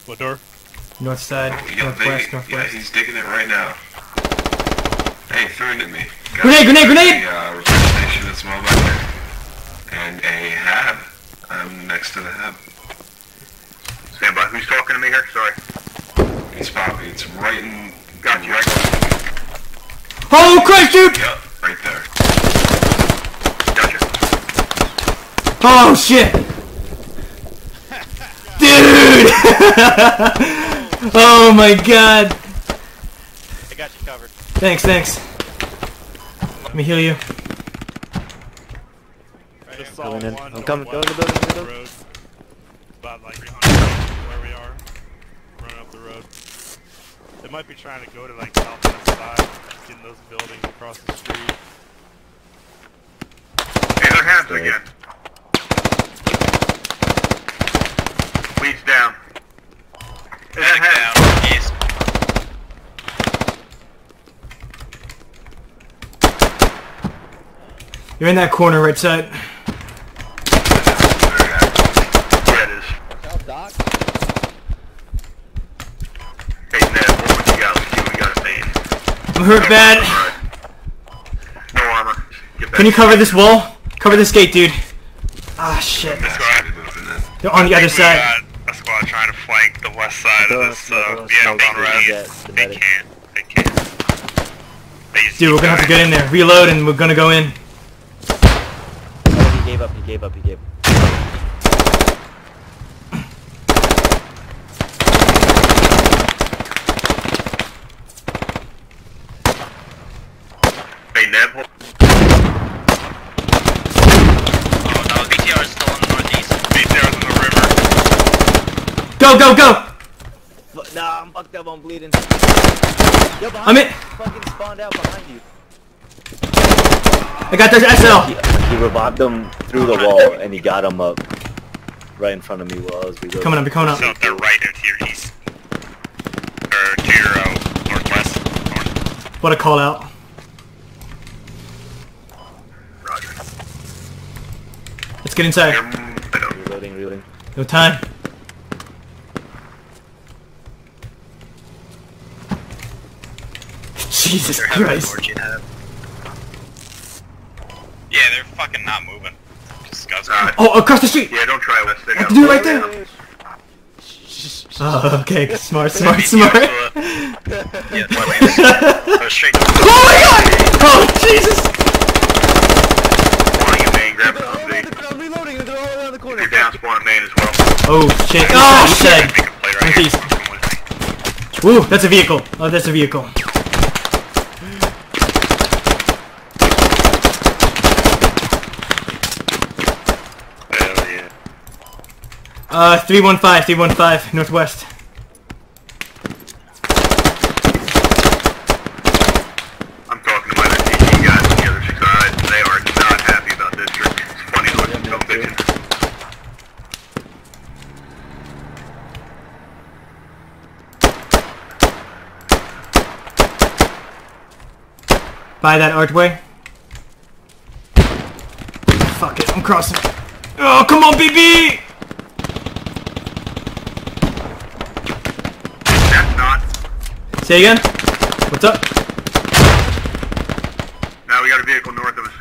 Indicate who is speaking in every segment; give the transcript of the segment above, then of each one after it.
Speaker 1: What door?
Speaker 2: North side, northwest.
Speaker 3: Yeah, he's digging it right now. Hey, threw it at me.
Speaker 2: Grenade!
Speaker 3: A repair station as well back there. And a hab. I'm next to the hab.
Speaker 4: Stand by. Who's talking to me here? Sorry.
Speaker 3: It's Poppy. It's right in...
Speaker 4: Got you.
Speaker 2: Oh, Christ, dude!
Speaker 3: Yep, right there.
Speaker 4: Gotcha.
Speaker 2: Oh, shit! Dude! Oh my god!
Speaker 1: I got you covered.
Speaker 2: Thanks. Let me heal you.
Speaker 5: Coming in. I'm coming. Go in the building.
Speaker 1: Road. About like 300 feet where we are. Running up the road. They might be trying to go to like southwest side, getting those buildings across the street.
Speaker 4: Hey, they're habs again. Leads down.
Speaker 6: Down. East.
Speaker 2: You're in that corner, right side.
Speaker 4: Yeah, it is.
Speaker 5: Doc.
Speaker 4: Hey, Ned, what you got? Let's see what we got saying.
Speaker 2: I'm hurt bad.
Speaker 4: No armor. Get back.
Speaker 2: Can you cover this wall? Cover this gate, dude. Ah, shit. They're on the other side.
Speaker 6: A squad trying to flank the west side of this BM red. They can't.
Speaker 2: Dude, we're gonna have to get in there. Reload and we're gonna go in.
Speaker 5: Oh, he gave up.
Speaker 4: Hey, Ned.
Speaker 6: Oh no, BTR is still in the northeast. BTR is in the river.
Speaker 2: Go!
Speaker 5: Nah, I'm fucked up. I'm bleeding. Yo,
Speaker 2: I'm in.
Speaker 5: Fucking spawned out behind you.
Speaker 2: I got the SL.
Speaker 5: He revived him through the wall, and he got him up right in front of me while I was reloading.
Speaker 2: Coming up.
Speaker 6: So they're right into your east. Or to your northwest. North.
Speaker 2: What a call out.
Speaker 4: Roger.
Speaker 2: Let's get inside.
Speaker 5: Reloading.
Speaker 2: No time. Jesus Christ.
Speaker 6: Yeah, they're fucking not moving. Disgusting.
Speaker 2: Oh, across the street!
Speaker 4: Yeah, don't try West. They got
Speaker 2: Dude, right there! Oh, okay. Smart.
Speaker 6: Yeah, go straight to
Speaker 2: Oh my god! Oh, Jesus!
Speaker 4: spawning in main. Grab the Humvee.
Speaker 5: I'm reloading. They're all around the corner.
Speaker 4: You're down spawn in main as well.
Speaker 2: Oh, shit. Oh, shit!
Speaker 6: make a play right here.
Speaker 2: Northeast. Woo, that's a vehicle. Oh, that's a vehicle.
Speaker 6: Hell yeah.
Speaker 2: 315, northwest.
Speaker 4: I'm talking to my TG guys on the other side. They are not happy about this trick. It's funny looking television.
Speaker 2: By that archway. Fuck it, I'm crossing. Oh, come on, BB!
Speaker 4: That's not.
Speaker 2: Say again? What's up?
Speaker 4: Now we got a vehicle north of us.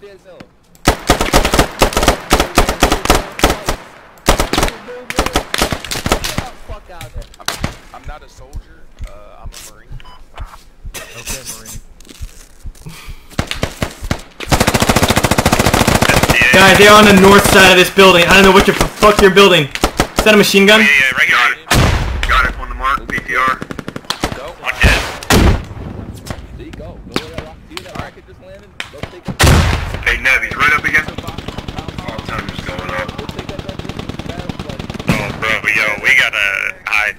Speaker 7: I'm not a soldier, I'm a Marine. Okay, Marine.
Speaker 2: Guys, they're on the north side of this building. I don't know what the fuck you're building. Is that a machine gun?
Speaker 6: Yeah, right
Speaker 4: Got
Speaker 6: here.
Speaker 4: it. Got it on the mark. PTR.
Speaker 7: Go.
Speaker 6: I'm dead.
Speaker 7: There you go. Go where that rock. See where that rocket just landed? Go take that.
Speaker 4: Hey, Nev, he's right up against the
Speaker 3: All time is going up.
Speaker 7: Go take that battle.
Speaker 6: Oh, bro, yo, we gotta hide.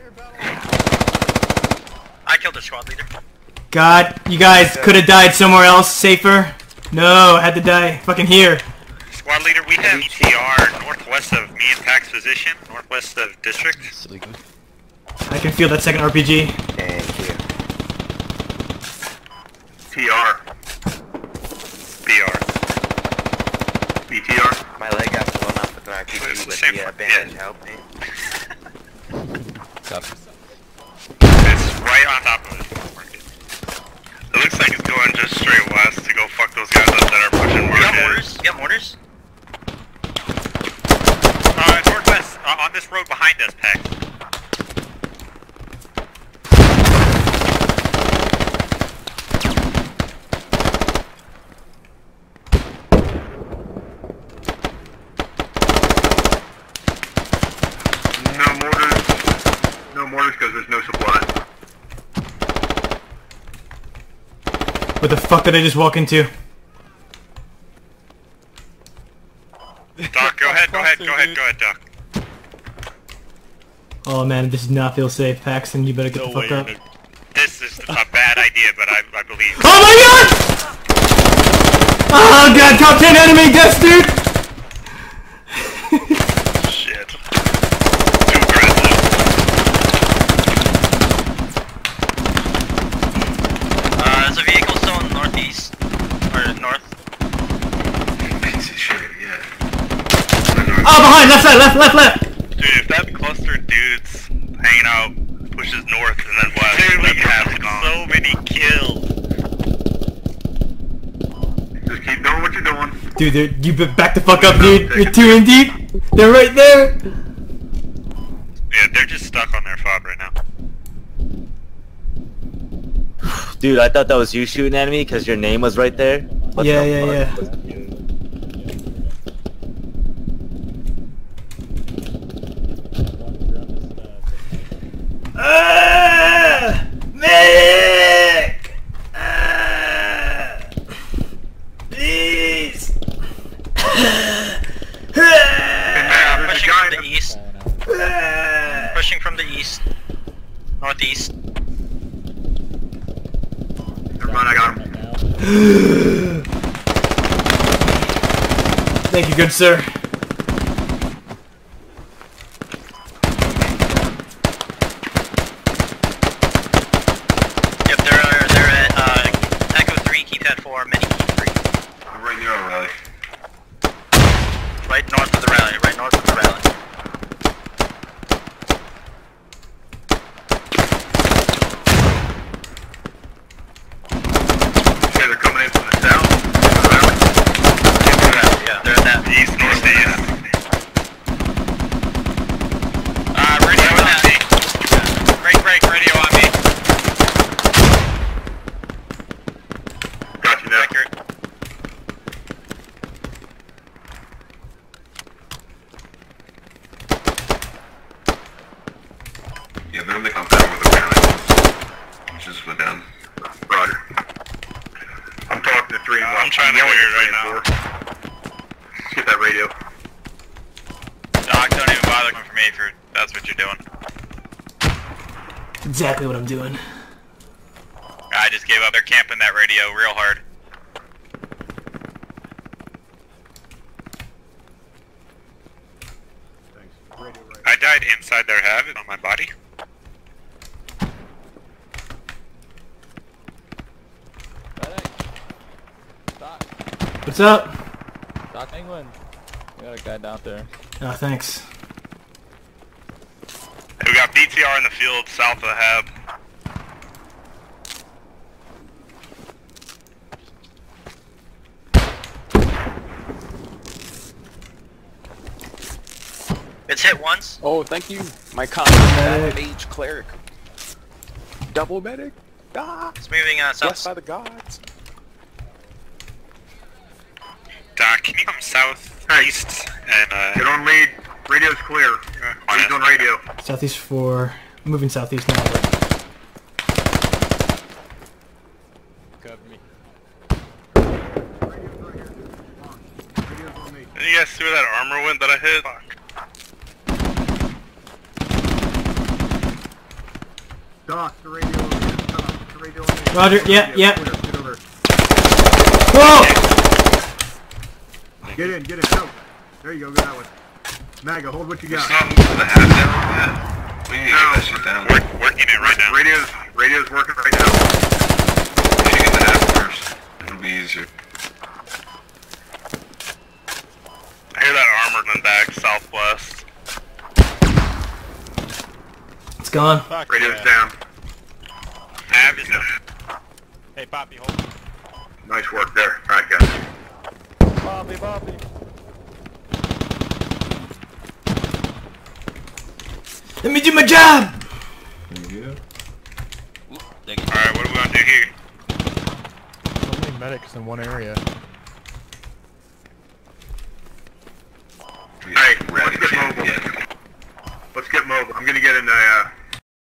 Speaker 6: I killed the squad leader.
Speaker 2: God, you guys could have died somewhere else, safer. No, I had to die fucking here.
Speaker 6: Squad leader, we have ETR northwest of me and Pack's position, northwest of district.
Speaker 2: I can feel that second RPG.
Speaker 4: TR.
Speaker 6: PR.
Speaker 4: BTR.
Speaker 8: My leg got blown off with an RPG,
Speaker 6: It's the
Speaker 8: but
Speaker 6: same
Speaker 8: the
Speaker 6: one,
Speaker 8: bandage
Speaker 6: yeah.
Speaker 8: helped me.
Speaker 7: Copy.
Speaker 6: It's right on top of it. It looks like it's going just straight west to go fuck those guys up that are pushing market.
Speaker 8: You got mortars? You got mortars?
Speaker 6: Northwest, on this road behind us, Peck.
Speaker 4: No mortars because there's no supply.
Speaker 2: What the fuck did I just walk into?
Speaker 6: Doc, go ahead, Doc.
Speaker 2: Oh man, this does not feel safe, Paxton. You better get the fuck up.
Speaker 6: This is a bad idea, but I believe.
Speaker 2: Oh my god! Oh god, top 10 enemy deaths, dude!
Speaker 6: Shit. Too aggressive.
Speaker 8: There's a vehicle still in northeast. Or north.
Speaker 3: Piece of shit, yeah.
Speaker 2: Oh, behind! Left side! Left!
Speaker 6: Dude, if that cluster of dudes hanging out pushes north and then west, dude, we have so many kills.
Speaker 4: Just keep doing what you're doing.
Speaker 2: Dude, you back the fuck up, dude. You're 2 in deep. They're right there.
Speaker 6: Yeah, they're just stuck on their fob right now.
Speaker 5: Dude, I thought that was you shooting at me because your name was right there. What
Speaker 2: Yeah.
Speaker 5: the fuck?
Speaker 2: Medic! Please!
Speaker 8: Pushing from the east. Pushing from the east. Northeast.
Speaker 4: Never mind, I got him.
Speaker 2: Thank you, good sir.
Speaker 8: Yep, they're at Echo 3, Keypad 4, Mini Key 3.
Speaker 3: I'm right near our rally.
Speaker 8: Right north of the rally, right north of the rally.
Speaker 4: Okay, they're coming in from the south.
Speaker 8: Yeah, they're at that.
Speaker 6: East, northeast.
Speaker 8: Radio on me.
Speaker 6: Break, radio on me.
Speaker 4: Got you now.
Speaker 6: Accurate.
Speaker 3: Yeah, they're in the compound with the rally. Just went down.
Speaker 4: Roger. I'm talking to 3 and 1.
Speaker 6: I'm trying to
Speaker 4: yelling
Speaker 6: hear
Speaker 4: at
Speaker 6: it right
Speaker 4: 3 and 4. Get that radio.
Speaker 6: Doc, don't even bother coming for me if that's what you're doing.
Speaker 2: Exactly what I'm doing.
Speaker 6: I just gave up. They're camping that radio real hard. I died inside their habit on my body.
Speaker 7: Doc.
Speaker 2: What's up?
Speaker 7: Doc England. We got a guy down there.
Speaker 2: Oh, thanks.
Speaker 6: We got BTR in the field south of the hab.
Speaker 8: It's hit once.
Speaker 9: Oh, thank you. My combat mage cleric. Double medic. Ah,
Speaker 8: It's moving south.
Speaker 9: blessed by the gods.
Speaker 6: Doc, can you come south, east, and
Speaker 4: Get on lead. Radio's clear. Lead's on radio.
Speaker 2: Southeast 4. Moving southeast now.
Speaker 7: Cover me.
Speaker 6: did you guys see where that armor went that I hit? Fuck.
Speaker 4: Doc, the radio. The radio on me.
Speaker 2: Roger, yeah.
Speaker 4: Get over.
Speaker 2: Whoa!
Speaker 4: Get in, go. There you go, go that one. Maga, hold what you
Speaker 3: It's
Speaker 4: got.
Speaker 3: not moving the half down yet. We need to get that shit down.
Speaker 6: Working it right now.
Speaker 4: Radio's working right now.
Speaker 3: We need to get the half first. It'll be easier.
Speaker 6: I hear that armor in the back, southwest.
Speaker 2: Let's gone.
Speaker 1: Fuck
Speaker 4: Radio's
Speaker 1: yeah.
Speaker 4: down.
Speaker 6: Ab is down.
Speaker 1: Hey, Poppy, hold.
Speaker 4: Nice work there. Alright, guys.
Speaker 7: Bobby, Bobby.
Speaker 2: Let me do my job!
Speaker 6: Alright, what do we want to do here?
Speaker 10: So many medics in one area.